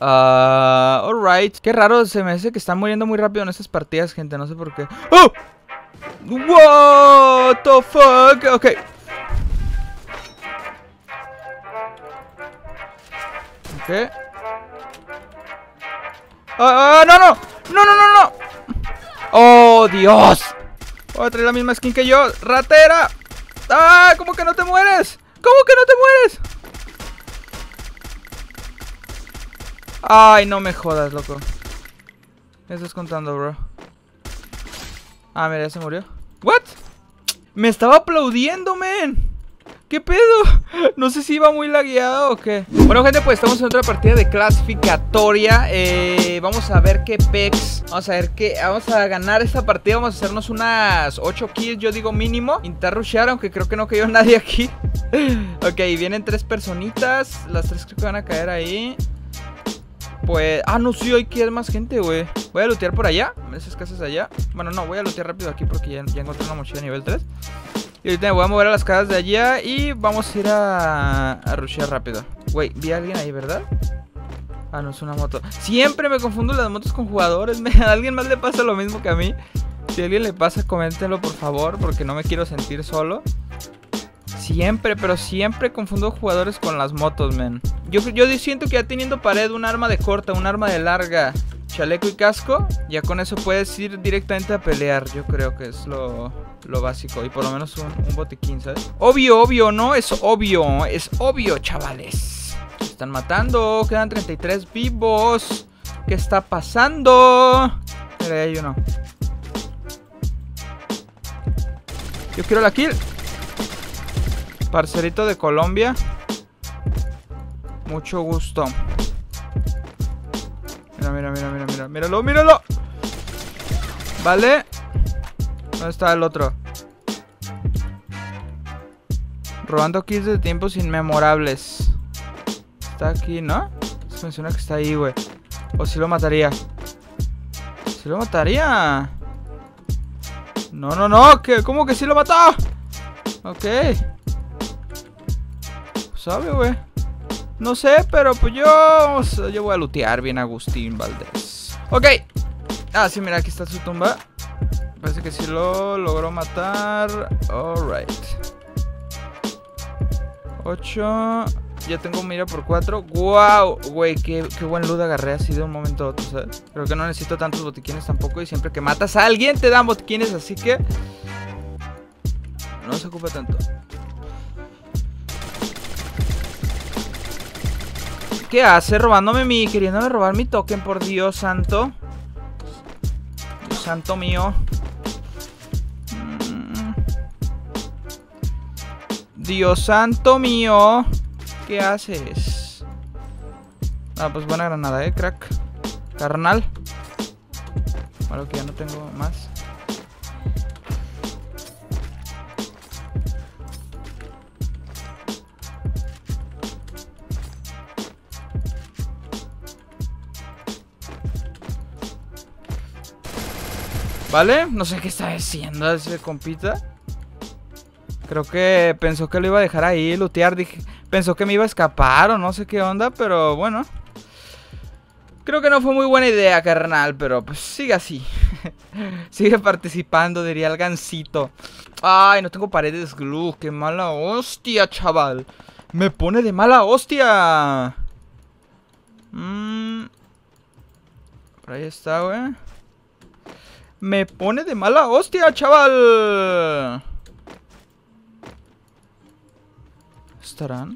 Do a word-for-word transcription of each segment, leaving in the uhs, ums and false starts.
Ah, uh, alright. Qué raro, se me hace que están muriendo muy rápido en estas partidas, gente. No sé por qué. ¡Oh! What the fuck. Ok. Ok. Ah, uh, uh, no, no. No, no, no, no. Oh, Dios. Voy a traer la misma skin que yo. ¡Ratera! ¡Ah! ¿Cómo que no te mueres? ¿Cómo que no te mueres? Ay, no me jodas, loco. ¿Qué estás contando, bro? Ah, mira, ya se murió. ¿What? Me estaba aplaudiendo, men. ¿Qué pedo? No sé si iba muy lagueado o qué. Bueno, gente, pues estamos en otra partida de clasificatoria. eh, Vamos a ver qué pex. Vamos a ver qué. Vamos a ganar esta partida. Vamos a hacernos unas ocho kills, yo digo mínimo. Intentar rushear, aunque creo que no cayó nadie aquí. Ok, vienen tres personitas. Las tres creo que van a caer ahí. Pues... Ah, no, sí, hay que ir más gente, güey. Voy a lootear por allá, esas casas allá. Bueno, no, voy a lootear rápido aquí porque ya, ya encontré una mochila de nivel tres. Y ahorita me voy a mover a las casas de allá y vamos a ir a, a rushear rápido. Güey, vi a alguien ahí, ¿verdad? Ah, no, es una moto. Siempre me confundo las motos con jugadores. ¿A alguien más le pasa lo mismo que a mí? Si a alguien le pasa, coméntenlo, por favor, porque no me quiero sentir solo. Siempre, pero siempre confundo jugadores con las motos, men. Yo, yo siento que ya teniendo pared, un arma de corta, un arma de larga, chaleco y casco, ya con eso puedes ir directamente a pelear. Yo creo que es lo, lo básico. Y por lo menos un, un botiquín, ¿sabes? Obvio, obvio, ¿no? Es obvio, es obvio, chavales. Se están matando, quedan treinta y tres vivos. ¿Qué está pasando? Mira, ahí hay uno. Yo quiero la kill. Parcerito de Colombia. Mucho gusto. Mira, mira, mira, mira, mira. Míralo, míralo. Vale. ¿Dónde está el otro? Robando kills de tiempos inmemorables. Está aquí, ¿no? Se menciona que está ahí, güey. O si lo mataría. Si lo mataría. No, no, no. ¿Qué? ¿Cómo que sí lo mató? Ok. ¿Sabe, güey? No sé, pero pues yo... Yo voy a lootear bien Agustín Valdés. Ok. Ah, sí, mira, aquí está su tumba. Parece que sí lo logró matar. Alright. ocho. Ya tengo mira por cuatro. Wow, güey, qué, qué buen loot agarré así de un momento a otro, ¿sabes? Creo que no necesito tantos botiquines tampoco. Y siempre que matas a alguien te dan botiquines, así que... No se ocupa tanto. ¿Qué hace? Robándome mi... Queriéndome robar mi token, por Dios santo. Dios santo mío. Mm. Dios santo mío. ¿Qué haces? Ah, pues buena granada, eh, crack. Carnal. Bueno, que ya no tengo más. ¿Vale? No sé qué está haciendo ese compita. Creo que pensó que lo iba a dejar ahí, lootear. Dije, pensó que me iba a escapar o no sé qué onda, pero bueno. Creo que no fue muy buena idea, carnal, pero pues sigue así. Sigue participando, diría el gansito. Ay, no tengo paredes glue. Qué mala hostia, chaval. Me pone de mala hostia. Mm. Por ahí está, güey. Me pone de mala hostia, chaval. ¿Estarán?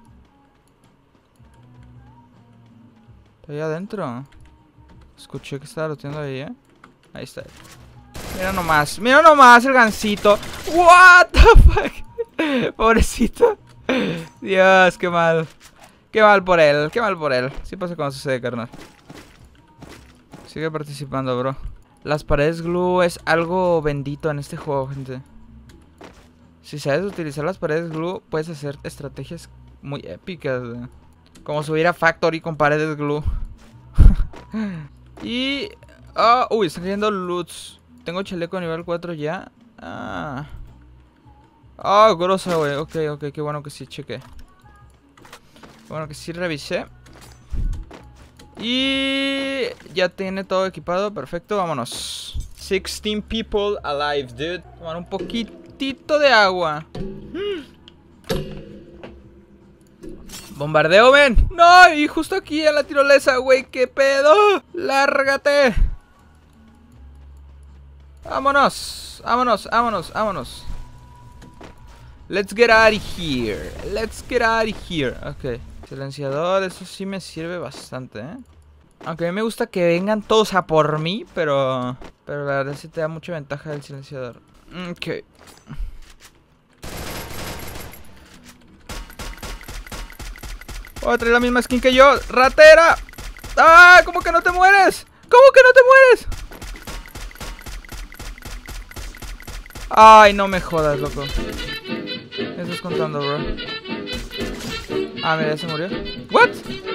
¿Está ahí adentro? Escuché que estaba looteando ahí, ¿eh? Ahí está. Mira nomás, mira nomás el gansito. What the fuck. Pobrecito. Dios, qué mal. Qué mal por él, qué mal por él. Sí pasa cuando sucede, carnal. Sigue participando, bro. Las paredes glue es algo bendito en este juego, gente. Si sabes utilizar las paredes glue, puedes hacer estrategias muy épicas, güey. Como subir a Factory con paredes glue. Y... Oh, uy, están cayendo loots. Tengo chaleco nivel cuatro ya. Ah. Ah, oh, grosa, güey. Ok, ok, qué bueno que sí chequé. Bueno que sí revisé. Y ya tiene todo equipado, perfecto, vámonos. sixteen people alive, dude. Tomar un poquitito de agua. Bombardeo, ven. No, y justo aquí en la tirolesa, güey, qué pedo. Lárgate. Vámonos, vámonos, vámonos, vámonos. Let's get out of here. Let's get out of here. Ok. Silenciador, eso sí me sirve bastante, ¿eh? Aunque a mí me gusta que vengan todos a por mí, pero... Pero la verdad sí te da mucha ventaja el silenciador. Ok. Oh, trae la misma skin que yo. ¡Ratera! ¡Ah! ¿Cómo que no te mueres? ¿Cómo que no te mueres? Ay, no me jodas, loco. ¿Qué estás contando, bro? Ah, mira, ya se murió. ¿What?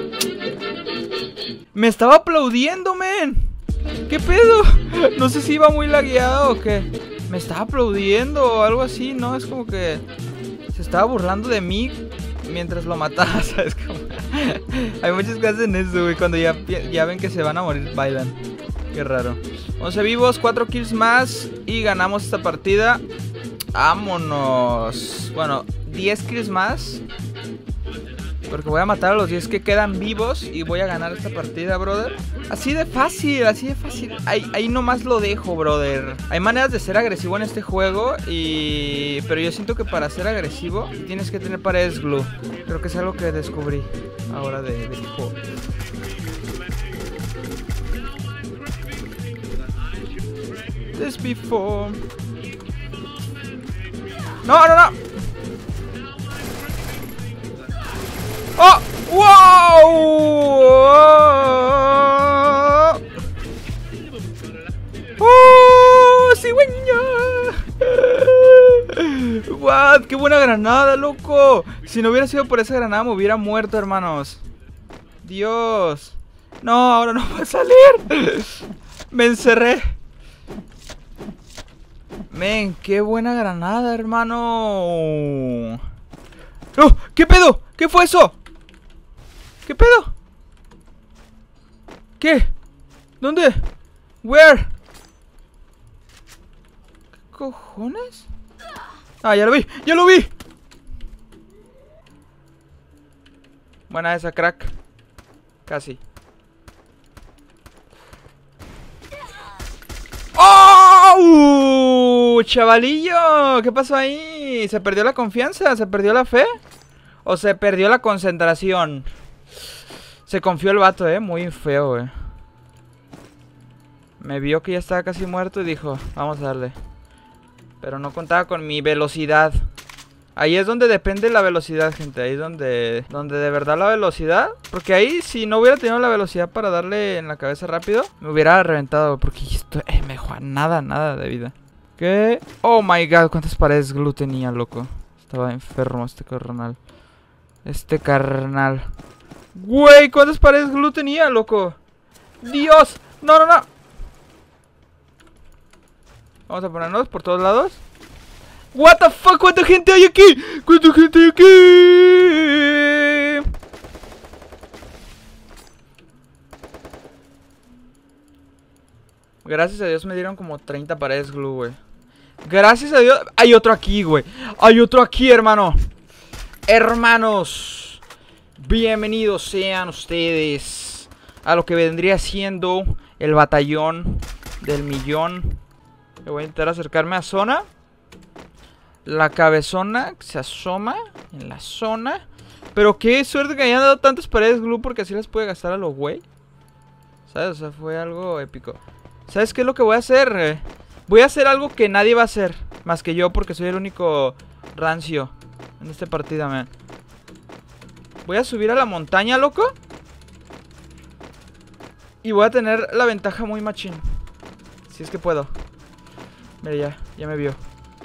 Me estaba aplaudiendo, men. ¿Qué pedo? No sé si iba muy lagueado o qué. Me estaba aplaudiendo o algo así, ¿no? Es como que se estaba burlando de mí mientras lo mataba, ¿sabes? Como... Hay muchos que hacen eso, güey. Cuando ya, ya ven que se van a morir, bailan. Qué raro. once vivos, cuatro kills más y ganamos esta partida. Vámonos. Bueno, diez kills más, porque voy a matar a los diez que quedan vivos y voy a ganar esta partida, brother. Así de fácil, así de fácil. Ahí, ahí nomás lo dejo, brother. Hay maneras de ser agresivo en este juego y... Pero yo siento que para ser agresivo tienes que tener paredes glue. Creo que es algo que descubrí ahora de, de juego. This before. No, no, no. ¡Oh! ¡Wow! ¡Oh! ¡Cigüeña! ¡What! ¡Qué buena granada, loco! Si no hubiera sido por esa granada me hubiera muerto, hermanos. Dios. No, ahora no va a salir. Me encerré. Men, qué buena granada, hermano. ¡No! ¿Qué pedo? ¿Qué fue eso? ¿Qué pedo? ¿Qué? ¿Dónde? ¿Where? ¿Qué cojones? Ah, ya lo vi, ya lo vi. Buena esa, crack. Casi. ¡Oh! ¡Chavalillo! ¿Qué pasó ahí? ¿Se perdió la confianza? ¿Se perdió la fe? ¿O se perdió la concentración? Se confió el vato, eh. Muy feo, eh. Me vio que ya estaba casi muerto y dijo, vamos a darle. Pero no contaba con mi velocidad. Ahí es donde depende la velocidad, gente. Ahí es donde, donde de verdad la velocidad. Porque ahí si no hubiera tenido la velocidad para darle en la cabeza rápido, me hubiera reventado. Porque esto eh, me juega nada, nada de vida. ¿Qué? Oh my god, cuántas paredes glue tenía, loco. Estaba enfermo este carnal. Este carnal. Güey, ¿cuántas paredes glue tenía, loco? Dios. No, no, no. Vamos a ponernos por todos lados. What the fuck, ¿cuánta gente hay aquí? ¿Cuánta gente hay aquí? Gracias a Dios me dieron como treinta paredes glue, güey. Gracias a Dios. Hay otro aquí, güey. Hay otro aquí, hermano. Hermanos, bienvenidos sean ustedes a lo que vendría siendo el batallón del millón. Le voy a intentar acercarme a zona. La cabezona se asoma en la zona. Pero qué suerte que hayan dado tantas paredes glue, porque así las puede gastar a los güey. ¿Sabes? O sea, fue algo épico. ¿Sabes qué es lo que voy a hacer? Eh, voy a hacer algo que nadie va a hacer, más que yo, porque soy el único rancio en esta partida, man. Voy a subir a la montaña, loco. Y voy a tener la ventaja muy machín. Si es que puedo. Mira, ya, ya me vio.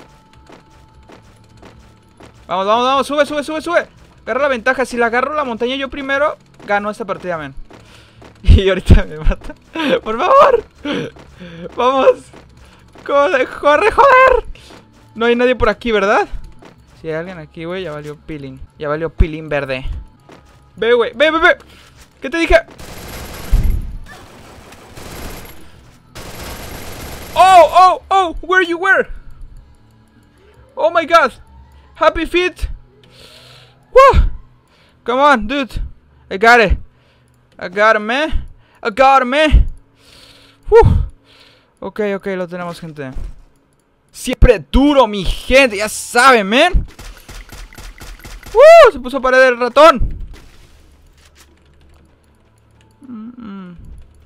Vamos, vamos, vamos, sube, sube, sube, sube. Agarra la ventaja, si la agarro la montaña yo primero, gano esta partida, men. Y ahorita me mata. Por favor. Vamos. Corre, corre, joder. No hay nadie por aquí, ¿verdad? Si hay alguien aquí, güey, ya valió peeling. Ya valió peeling verde. Ve, güey, ve, ve, ve. ¿Qué te dije? No, where you were? Oh my god. Happy feet. Woo. Come on, dude. I got it. I got it, man. I got it, man. Woo. Ok, ok, lo tenemos, gente. Siempre duro, mi gente. Ya saben, man. Woo. Se puso a pared el ratón. Mm -mm.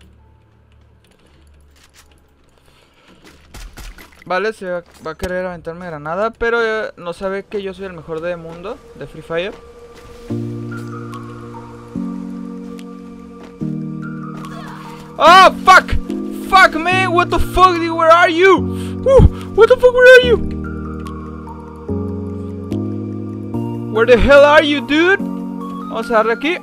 Vale, se va, va a querer aventarme granada, pero eh, no sabe que yo soy el mejor del mundo de Free Fire. Oh, fuck! Fuck, man! What the fuck, dude? Where are you? Woo, what the fuck, where are you? Where the hell are you, dude? Vamos a darle aquí.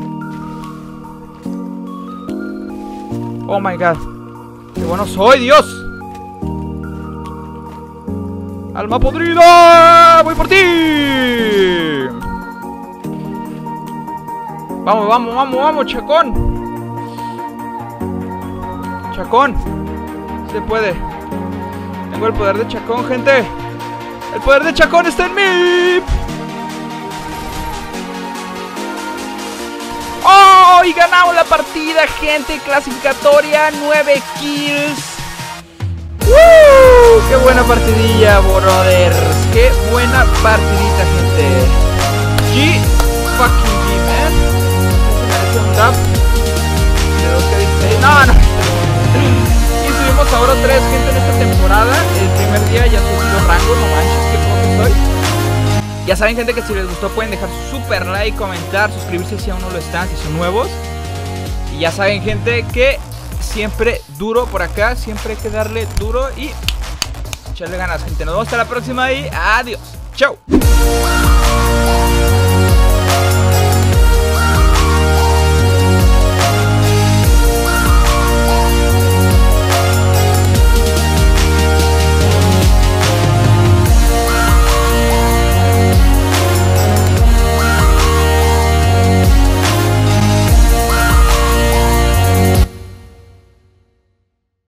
Oh my god. Qué bueno soy, Dios. ¡Alma podrida! ¡Voy por ti! Vamos, vamos, vamos, vamos, Chacón. Chacón. Se puede. Tengo el poder de Chacón, gente. El poder de Chacón está en mí. ¡Oh! Y ganamos la partida, gente. Clasificatoria, nueve kills. ¡Woo! ¡Qué buena partidilla, brothers! ¡Qué buena partidita, gente! G fucking G, man. Se merece un tap de dos K dieciséis. No, no. Y subimos a oro tres, gente, en esta temporada. El primer día ya subí los rangos, no manches, qué poco soy. Ya saben, gente, que si les gustó pueden dejar su super like, comentar, suscribirse si aún no lo están, si son nuevos. Y ya saben, gente, que siempre duro por acá, siempre hay que darle duro y echarle ganas, gente. Nos vemos hasta la próxima y adiós. Chao.